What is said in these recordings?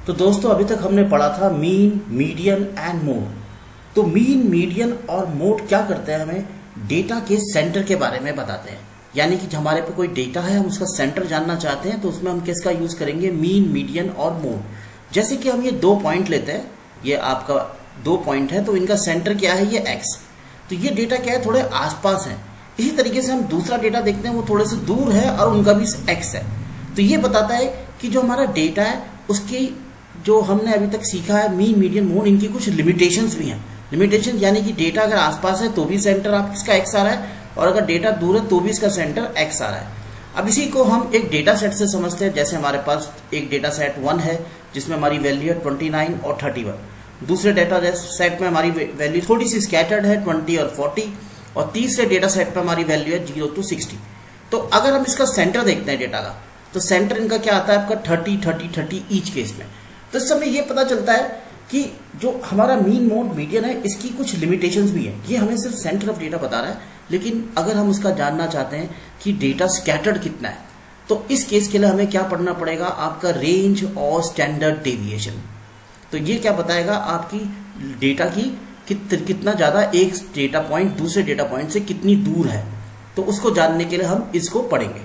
तो दोस्तों अभी तक हमने पढ़ा था मीन, मीडियन एंड मोड। तो मीन, मीडियन और मोड क्या करते हैं, हमें डेटा के सेंटर के बारे में बताते हैं। यानी कि हमारे पे कोई डेटा है, हम उसका सेंटर जानना चाहते हैं तो उसमें हम किसका यूज करेंगे, मीन, मीडियन और मोड। जैसे कि हम ये 2 पॉइंट लेते हैं, ये आपका 2 पॉइंट है तो इनका सेंटर क्या है, ये एक्स। तो ये डेटा क्या है, थोड़े आसपास है। इसी तरीके से हम दूसरा डेटा देखते हैं, वो थोड़े से दूर है और उनका भी एक्स है। तो ये बताता है कि जो हमारा डेटा है उसकी जो हमने अभी तक सीखा है मीन, मीडियन, मोड, इनकी कुछ लिमिटेशंस भी हैं। लिमिटेशन यानी कि डेटा अगर आसपास है तो भी सेंटर आप इसका एक्स आ रहा है, और अगर डेटा दूर है तो भी इसका सेंटर एक्स आ रहा है। अब इसी को हम एक डेटा सेट से समझते हैं। जैसे हमारे पास एक डेटा सेट 1 है जिसमें हमारी वैल्यू है 29 और 31। दूसरे डेटा सेट में हमारी वैल्यू थोड़ी सी स्कैटर्ड है 20 और 40, और तीसरे डेटा सेट पे हमारी वैल्यू है 0 to 60। तो अगर हम इसका सेंटर देखते हैं डेटा का, तो सेंटर इनका क्या आता है आपका 30, 30, 30 ईच केस में। तो इस समय ये पता चलता है कि जो हमारा मीन, मोड, मीडियन है इसकी कुछ लिमिटेशंस भी है। ये हमें सिर्फ सेंटर ऑफ डेटा बता रहा है, लेकिन अगर हम उसका जानना चाहते हैं कि डेटा स्कैटर्ड कितना है, तो इस केस के लिए हमें क्या पढ़ना पड़ेगा, आपका रेंज और स्टैंडर्ड डेविएशन। तो ये क्या बताएगा आपकी डेटा की कितना ज्यादा एक डेटा पॉइंट दूसरे डेटा पॉइंट से कितनी दूर है। तो उसको जानने के लिए हम इसको पढ़ेंगे।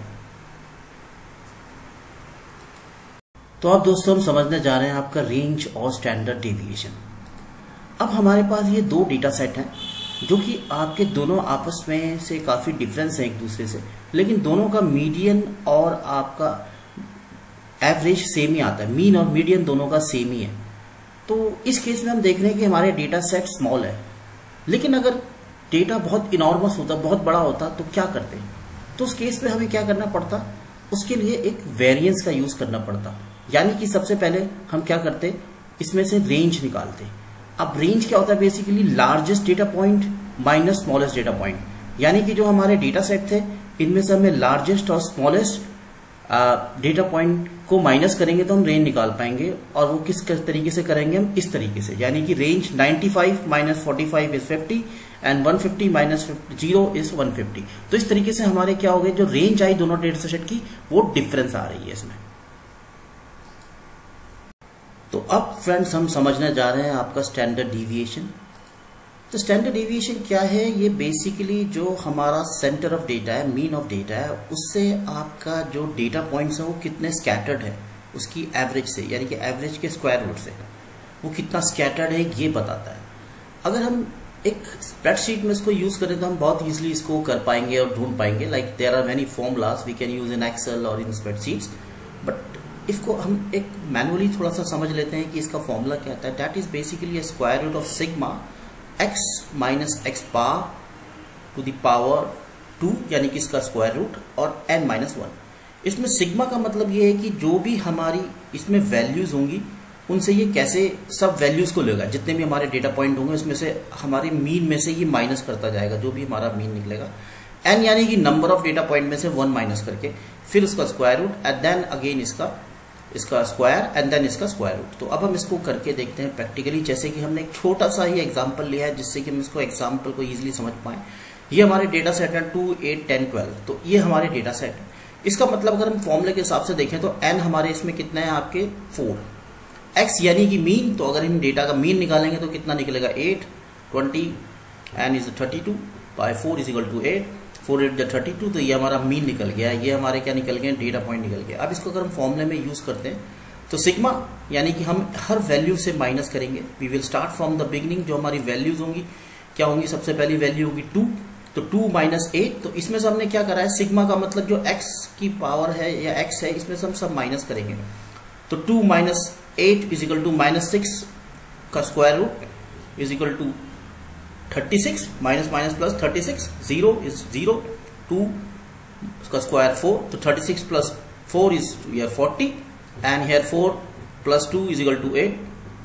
तो अब दोस्तों हम समझने जा रहे हैं आपका रेंज और स्टैंडर्ड डेविएशन। अब हमारे पास ये 2 डेटा सेट हैं जो कि आपके दोनों आपस में से काफी डिफरेंस है एक दूसरे से, लेकिन दोनों का मीडियन और आपका एवरेज सेम ही आता है। मीन और मीडियन दोनों का सेम ही है। तो इस केस में हम देख रहे हैं कि हमारे डेटा सेट स्मॉल है, लेकिन अगर डेटा बहुत इनॉर्मस होता, बहुत बड़ा होता तो क्या करते हैं, तो उस केस में हमें क्या करना पड़ता, उसके लिए एक वेरिएंस का यूज करना पड़ता। यानी कि सबसे पहले हम क्या करते, इसमें से रेंज निकालते। अब रेंज क्या होता है, basically largest data point minus smallest data point. यानी कि जो हमारे डेटा सेट थे इनमें से हमें लार्जेस्ट और स्मॉलेस्ट डेटा पॉइंट को माइनस करेंगे तो हम रेंज निकाल पाएंगे। और वो किस तरीके से करेंगे, हम इस तरीके से, यानी कि range 95 minus 45 is 50 and 150 minus 0 is 150। तो इस तरीके से हमारे क्या हो गए, जो रेंज आई दोनों डेटा सेट की वो डिफरेंस आ रही है इसमें। तो अब फ्रेंड्स हम समझने जा रहे हैं आपका स्टैंडर्ड डेविएशन। तो स्टैंडर्ड डेविएशन क्या है, ये बेसिकली जो हमारा सेंटर ऑफ डेटा है, मीन ऑफ डेटा है, उससे आपका जो डेटा पॉइंट्स है वो कितने स्कैटर्ड है उसकी एवरेज से, यानी कि एवरेज के स्क्वायर रूट से वो कितना स्कैटर्ड है ये बताता है। अगर हम एक स्प्रेडशीट में इसको यूज करें तो हम बहुत इजीली इसको कर पाएंगे और ढूंढ पाएंगे। Like there are many formulas we can use in Excel और इन स्प्रेडशीट्स, बट इसको हम एक मैनुअली थोड़ा सा समझ लेते हैं कि इसका फॉर्मूला क्या आता है। That is basically square root of sigma x minus x bar to the power 2, यानी कि इसका स्क्वायर रूट, और n माइनस 1। इसमें सिग्मा का मतलब ये है कि जो भी हमारी इसमें वैल्यूज होंगी उनसे ये कैसे सब वैल्यूज को लेगा, जितने भी हमारे डेटा पॉइंट होंगे उसमें से हमारे मीन में से ये माइनस करता जाएगा, जो भी हमारा मीन निकलेगा। n यानी कि नंबर ऑफ डेटा पॉइंट में से 1 माइनस करके फिर उसका square root and then again इसका स्क्वायर एंड देन इसका स्क्वायर रूट। तो अब हम इसको करके देखते हैं प्रैक्टिकली। जैसे कि हमने एक छोटा सा ही एग्जांपल लिया है जिससे कि हम इसको एग्जांपल को इजीली समझ पाए। ये हमारे डेटा सेट है 2, 8, 10, 12। तो ये हमारे डेटा सेट है। इसका मतलब अगर हम फॉर्मूले के हिसाब से देखें तो n हमारे इसमें कितना है आपके 4, x यानी कि मीन। तो अगर हम डेटा का मीन निकालेंगे तो कितना निकलेगा 8, 20 n is 32 by 4 is equal to 8, 4 8 32। तो ये हमारा मीन निकल गया, ये हमारे क्या निकल गए, डेटा पॉइंट निकल गया। अब इसको अगर हम फॉर्मूले में यूज करते हैं तो सिग्मा यानी कि हम हर वैल्यू से माइनस करेंगे। We will start from the beginning. जो हमारी वैल्यूज होंगी क्या होंगी, सबसे पहली वैल्यू होगी 2, तो 2 माइनस 8। तो इसमें से हमने क्या करा है, सिग्मा का मतलब जो x की पावर है या x है, इसमें से हम सब माइनस करेंगे। तो 2 minus 8 is equal to minus 6 का square root is equal to 36, minus minus plus 36, 0 is 0, 2 का स्क्वायर 4, तो 36 plus 4 is 40 and here 4 plus 2 is equal to 8,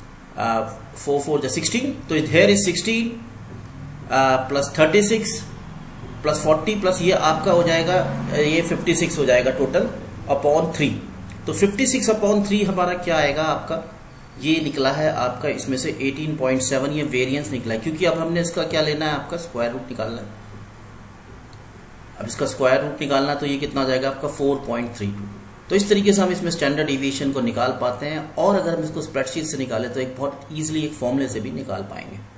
4 4 जा 16। तो here is 16 plus 36 plus 40 plus ये आपका हो जाएगा, ये 56 हो जाएगा टोटल अपॉन 3। तो 56 अपॉन 3 हमारा क्या आएगा आपका, ये निकला है आपका इसमें से 18.7। ये वेरिएंस निकला है क्योंकि अब हमने इसका क्या लेना है, आपका स्क्वायर रूट निकालना है। अब इसका स्क्वायर रूट निकालना तो ये कितना आ जाएगा आपका 4.32। तो इस तरीके से हम इसमें स्टैंडर्ड डिविएशन को निकाल पाते हैं, और अगर हम इसको स्प्रेडशीट से निकालें तो एक बहुत ईजिली एक फॉर्मूले से भी निकाल पाएंगे।